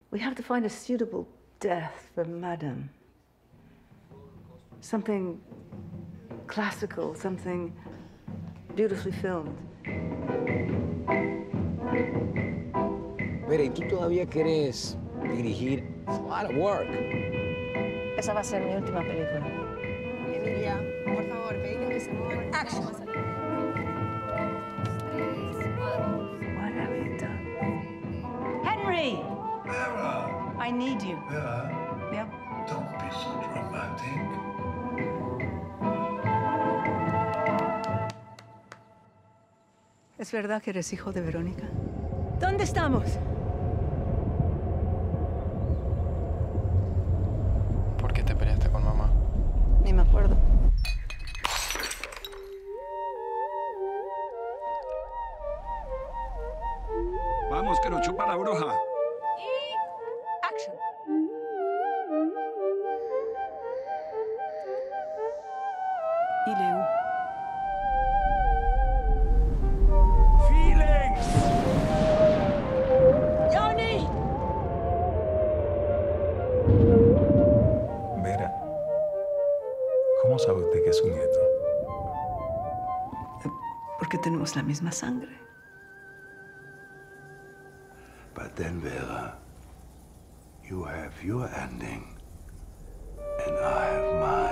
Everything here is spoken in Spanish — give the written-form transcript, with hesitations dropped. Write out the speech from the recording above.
We have to find a suitable death for Madame. Something classical, something beautifully filmed. Mira, ¿y tú todavía quieres dirigir? It's a lot of work. Esa va a ser mi última película. Emilia, por favor, pedile que se muevan. Action. What have you done? Henry! Vera! I need you. Vera, Yeah? don't be so dramatic. ¿Es verdad que eres hijo de Verónica? ¿Dónde estamos? ¿Por qué te peleaste con mamá? Ni me acuerdo. Vamos, que nos chupa la bruja. Action. Y Leo. ¡Feelings! ¡Johnny! Vera, ¿cómo sabe usted que es su nieto? Porque tenemos la misma sangre. But then, Vera, you have your ending, and I have mine.